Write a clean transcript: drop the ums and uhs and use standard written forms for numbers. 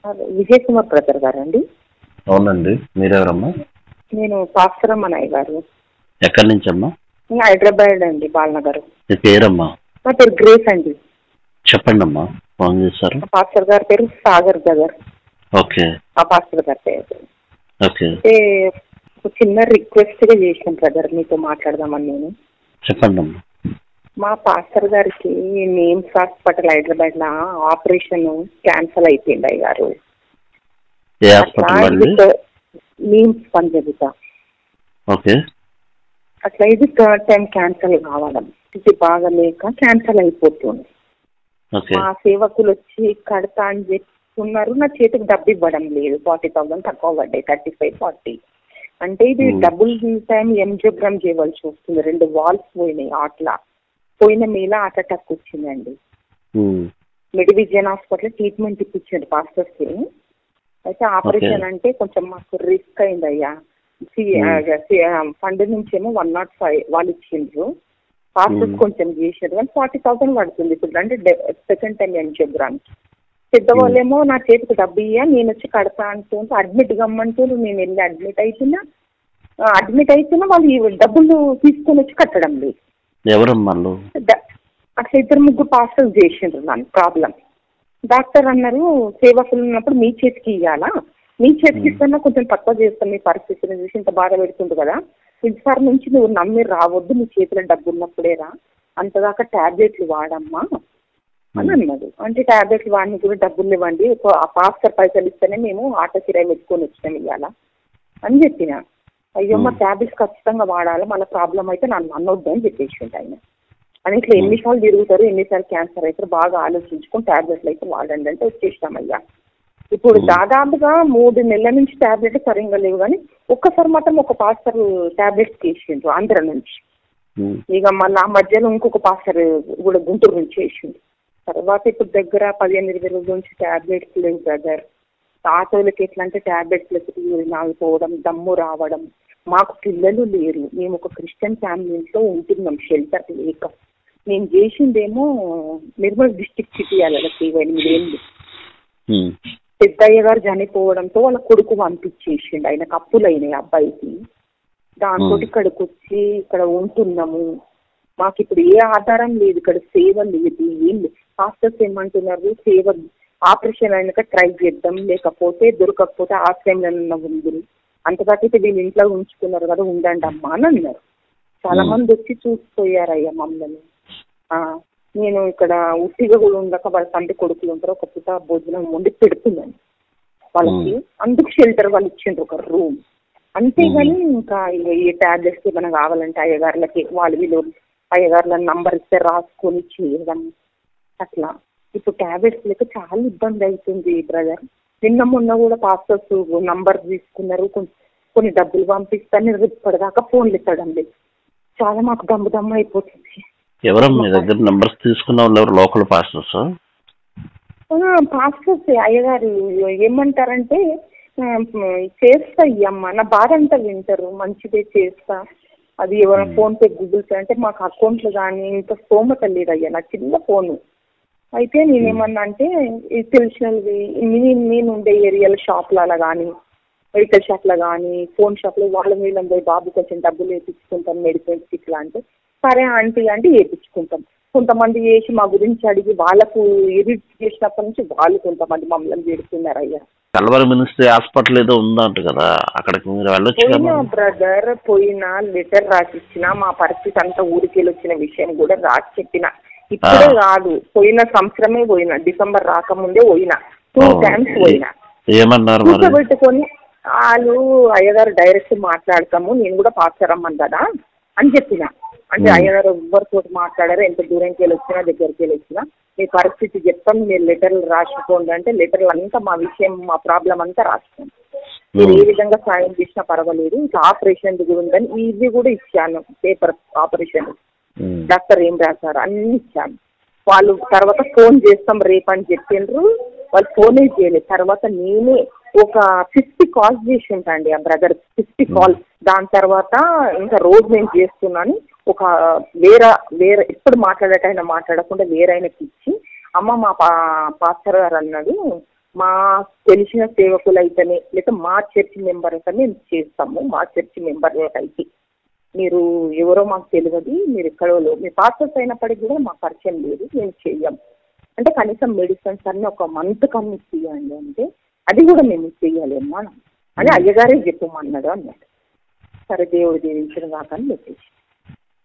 Vijay Kumar brother గారండి? అవునండి. మీరెవరమ్మా? నేను పాస్కరమ్మనయ్య గారు. ఎక్కడి నుంచి అమ్మా? హైదరాబాద్ అండి, బాలనగర్. మీ పేరమ్మా? నా పేరు గ్రేస్ అండి. చెప్పండి అమ్మా, ఫోన్ చేశారు. పాస్టర్ గారి పేరు సాగర్ బ్రదర్. ఓకే. ఆ పాస్టర్ గారి పేరు. ఓకే. అంటే ఒక చిన్న రిక్వెస్ట్ గా చేసిన బ్రదర్, మీతో మాట్లాడదామని నేను. చెప్పండి అమ్మా. మా పాస్టర్ గారికి నేమ్స్ హాస్పిటల్ హైదరాబాద్ లో ఆపరేషన్ క్యాన్సల్ అయిపోయింది అయ్య గారు. ఏ హాస్పిటల్? నేమ్స్ పని జరుగుతా. ఓకే. అట్లా ఇది థర్డ్ టైం క్యాన్సల్ కావడం, ఇది బాగలేక క్యాన్సల్ అయిపోతుంది. మా సేవకులు వచ్చి కడతా అని చెప్తున్నారు, నా చేతికి డబ్బు ఇవ్వడం లేదు. 40,000 తక్కువ పడ్డాయి, 35-40. అంటే ఇది డబుల్ టైం ఎంజియోగ్రామ్ చేయవలసి వస్తుంది. 2 వాల్స్ పోయినాయి. అట్లా పోయిన మేళ హార్ట్ అటాక్ వచ్చిందండి. మెడివిజన్ హాస్పిటల్ ట్రీట్మెంట్ ఇప్పించండి పాస్టర్స్ కి. అయితే ఆపరేషన్ అంటే కొంచెం మాకు రిస్క్ అయింది అయ్యా. ఫండ్ నుంచేమో 105 వాళ్ళు ఇచ్చిండ్రు, పాస్టర్స్ కొంచెం చేసారు కానీ 40,000 పడుతుంది ఇప్పుడు. అంటే సెకండ్ టైం ఎంజియోగ్రామ్. పెద్దవాళ్ళేమో నా చేతికి డబ్బు ఇయ్యా, నేను వచ్చి కడతా అంటూ అడ్మిట్ గమ్మంటూ నేను వెళ్ళి అడ్మిట్ అవుతున్నా వాళ్ళు ఈ డబ్బులు తీసుకొని వచ్చి కట్టడం లేదు. ఎవరమ్మా? అట్లా 2-3 పాస్టర్స్ చేసిండ్రు నన్ను ప్రాబ్లం. డాక్టర్ అన్నారు, సేవకులు ఉన్నప్పుడు మీ చేతికి ఇవ్వాలా, మీ చేతికి ఇస్తున్నా కొంచెం తక్కువ చేస్తాను, మీ పరిస్థితిని చూసి ఇంత బాధ పెడుతుంది కదా, ఈసారి నుంచి నువ్వు నమ్మి రావద్దు, నీ చేతిలో డబ్బు ఉన్నప్పుడేరా, అంతదాకా టాబ్లెట్లు వాడమ్మా అని అన్నాడు. అంటే టాబ్లెట్లు వాడిని కూడా డబ్బులు ఇవ్వండి, ఆ పాస్టర్ పైసలు ఇస్తేనే మేము ఆటో కిరాయి పెట్టుకొని వచ్చినాం ఇవ్వాలా అని చెప్పిన. అయ్యో మా టాబ్లెట్స్ ఖచ్చితంగా వాడాలి, మళ్ళీ ప్రాబ్లం అయితే నన్ను అనొద్దు అని చెప్పేసి ఆయన. అని ఇట్లా ఎన్నిసార్లు తిరుగుతారు, ఎన్నిసార్లు క్యాన్సర్ అవుతారు, బాగా ఆలోచించుకొని టాబ్లెట్లు అయితే వాడండి అంటే వచ్చేసినామయ్యా. ఇప్పుడు దాదాపుగా 3 నెలల నుంచి టాబ్లెట్ సరిగ్గా లేవు, కానీ ఒక్కసారి మాత్రం ఒక పాస్టర్ టాబ్లెట్స్ వేసిండ్రు ఆంధ్ర నుంచి. ఇక మళ్ళీ ఆ మధ్యలో ఇంకొక పాస్టర్ కూడా గుంటూరు నుంచి వేసిండు. తర్వాత ఇప్పుడు దగ్గర 15-20 రోజుల నుంచి టాబ్లెట్స్ లేవు బ్రదర్. ఆటోలకి ఎట్లా అంటే టాబ్లెట్స్ నాగిపోవడం, దమ్ము రావడం. మాకు పిల్లలు లేరు, మేము ఒక క్రిస్టియన్ ఫ్యామిలీలో ఉంటున్నాం షెల్టర్ లేక. నేను చేసిందేమో నిర్మల్ డిస్ట్రిక్ట్ సిటీయాల 8 ఏళ్ళు. పెద్దయ్య గారు చనిపోవడంతో వాళ్ళ కొడుకు పంపించేసిండు, ఆయనకు అప్పులు అయినాయి అబ్బాయికి. దాంతో ఇక్కడికి వచ్చి ఇక్కడ ఉంటున్నాము. మాకు ఇప్పుడు ఏ ఆధారం లేదు, ఇక్కడ సేవ లేదు, ఏం లేదు. పాస్టర్స్ ఏమంటున్నారు, సేవ ఆపరేషన్ అయినాక ట్రై చేద్దాం, లేకపోతే దొరకకపోతే ఆశ్రయంలో ఉంది, అంతదాకైతే వీళ్ళు ఇంట్లో ఉంచుకున్నారు కదా ఉండండి అమ్మా అని అన్నారు. చాలా మంది వచ్చి చూసిపోయారయ్యా మమ్మల్ని. నేను ఇక్కడ ఉట్టిగా కూడా ఉండక వాళ్ళ తండ్రి కొడుకులు ఉంటారు, ఒక పూట భోజనం వండి పెడుతున్నాను వాళ్ళకి. అందుకు షెల్టర్ వాళ్ళు ఇచ్చిండ్రు ఒక రూమ్, అంతేగాని ఇంకా ఏ టాబ్లెట్స్ ఏమైనా కావాలంటే అయ్యగారులకి వీళ్ళు అయ్యగారుల నంబర్ ఇస్తే రాసుకొని చేయడం అట్లా. ఇప్పుడు టాబ్లెట్స్ లేక చాలా ఇబ్బంది అవుతుంది బ్రదర్. నిన్న మొన్న కూడా పాస్టర్స్ నంబర్ తీసుకున్నారు, కొన్ని డబ్బులు పంపిస్తాను, ఇప్పటిదాకా ఫోన్లు ఇస్తడం లేదు. చాలా మాకు దమ్ము అయిపోతుంది. ఎవరమ్మా మీ దగ్గర నంబర్స్ తీసుకున్న వాళ్ళు? ఎవరు? Local pastors? పాస్టర్స్ అయ్యగారు ఏమంటారంటే చేస్తా ఇయ్యమ్మా, నా బాధ అంతా వింటారు, మంచిదే చేస్తా, అది ఎవరైనా ఫోన్ పే గూగుల్ పే అంటే మాకు అకౌంట్లు కానీ ఇంత స్తోమత లేదయ్యా, నా చిన్న ఫోను. అయితే నేనేమన్నా అంటే తెలిసినవి నేను ఉండే ఏరియాలో షాప్లలో కానీ మెడికల్ షాప్లో కానీ ఫోన్ షాప్లో వాళ్ళ వీళ్ళని పోయి బాబు కొంచెం డబ్బులు వేయించుకుంటాం మెడిసిన్స్ ఇట్లా అంటే సరే ఆంటీ అంటే వేయించుకుంటాం. కొంతమంది చేసి మా గురించి అడిగి వాళ్ళకు ఎడిట్ చేసినప్పటి నుంచి వాళ్ళు కొంతమంది మమ్మల్ని పెడుతున్నారయ్యా. కల్వరి మినిస్ట్రీ హాస్పిటల్ ఏదో ఉందంట కదా, అక్కడికి మీరు వెళ్ళొచ్చు. పోయినా బ్రదర్, పోయినా లెటర్ రాసి ఇచ్చిన, మా పరిస్థితి అంతా ఊరికెళ్ళి వచ్చిన విషయం కూడా రాసి చెప్పిన. ఇప్పుడే కాదు, పోయిన సంవత్సరమే పోయినా, డిసెంబర్ రాకముందే పోయినా, 2 times పోయినా. ఏమన్నారు కూర్చోబెట్టుకొని వాళ్ళు అయ్యగారు డైరెక్ట్ మాట్లాడతాము, నేను కూడా పాస్టర్ అమ్మను కదా అని చెప్పిన. అంటే అయ్యగారు ఎవరితో మాట్లాడారో, ఎంత దూరంకి వెళ్ళి వచ్చినా దగ్గరికి వెళ్ళి వచ్చినా మీ పరిస్థితి చెప్తాం, మీరు లెటర్లు రాసుకోండి అంటే లెటర్లు అంతా మా విషయం మా ప్రాబ్లం అంతా రాసుకోండి, మీరు ఏ విధంగా సాయం చేసినా పర్వాలేదు, ఇంకా ఆపరేషన్ కూడా ఉందని ఇది కూడా ఇచ్చాను, పేపర్ ఆపరేషన్ డాక్టర్ ఏం రాశారు అన్ని ఇచ్చాను. వాళ్ళు తర్వాత ఫోన్ చేస్తాం రేపు అని చెప్పిండ్రు, వాళ్ళు ఫోనే చేయలేదు. తర్వాత నేనే ఒక 50 calls చేసి ఉంటాండి ఆ బ్రదర్, 50 calls. దాని తర్వాత ఇంకా రోజు నేను చేస్తున్నాను, ఒక వేరే ఎప్పుడు మాట్లాడేటైనా మాట్లాడకుండా వేరే ఆయనకి ఇచ్చి, అమ్మ మా పాస్టర్ గారు అన్నాడు మా తెలిసిన సేవకులు అయితేనే లేదా మా చర్చి మెంబర్ అయితే మేము చేస్తాము. మా చర్చి మెంబర్లకైతే మీరు ఎవరో మాకు తెలియదు, మీరు ఎక్కడో మీ పాస్టర్స్ అయినప్పటికీ కూడా మాకు పరిచయం లేదు, మేము చెయ్యం అంటే కనీసం మెడిసిన్స్ అన్నీ ఒక మంత్ కన్నా ఇవ్వండి అంటే అది కూడా మేము చెయ్యాలేమ్మా అని అయ్యగారే చెప్పమన్నాడు అన్నాడు. సరే దేవుడు దీవించిన కాకని చెప్పేసి